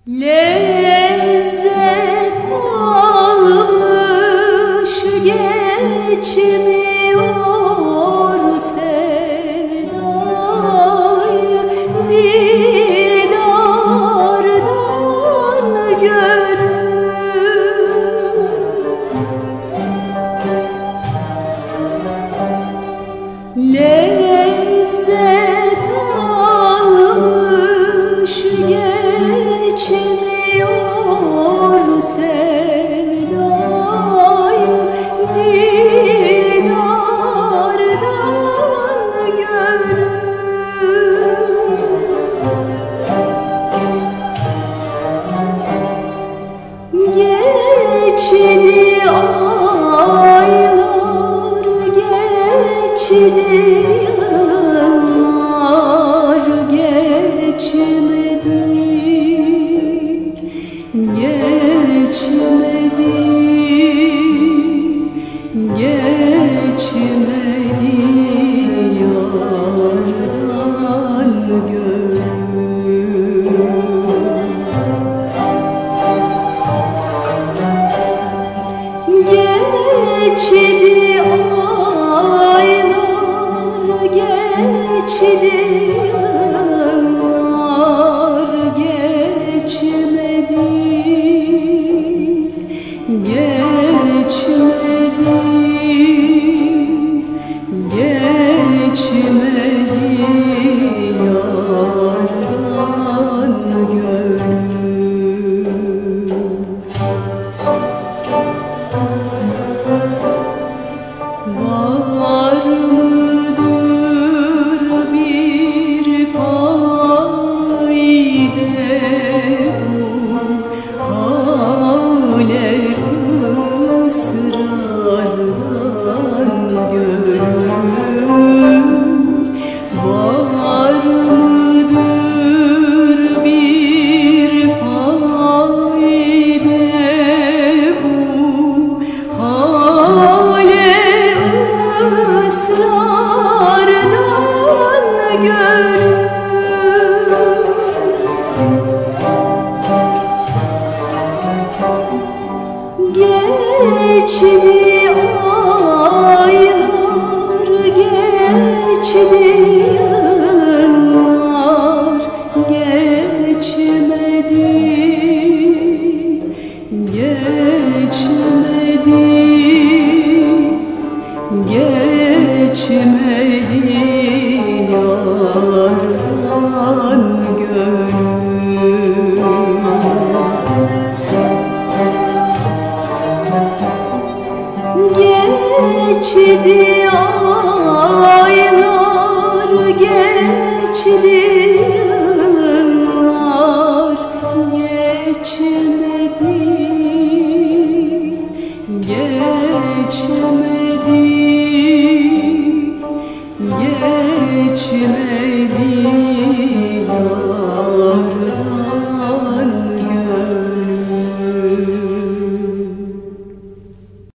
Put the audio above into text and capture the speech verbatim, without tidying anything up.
Lezzet almış geçmiyor sevdayı, didardan gönül. Lezzet almış geçmiyor sevdayı, didardan gönül. Geçti aylar, geçti yıllar, geçmedi, geçmedi, geçmedi yardan gönül. Geçti aylar, geçti yıllar, geçmedi, geçmedi, geçmedi yardan gönül. Var mıdır bir faide bu hale ısrardan gönül? Var mıdır bir faide bu hale ısrardan gönül? Geçti aylar, geçti yıllar, geçmedi, geçmedi, geçmedi yardan gönül. Geçti aylar, geçti yıllar, geçmedi, geçmedi, geçmedi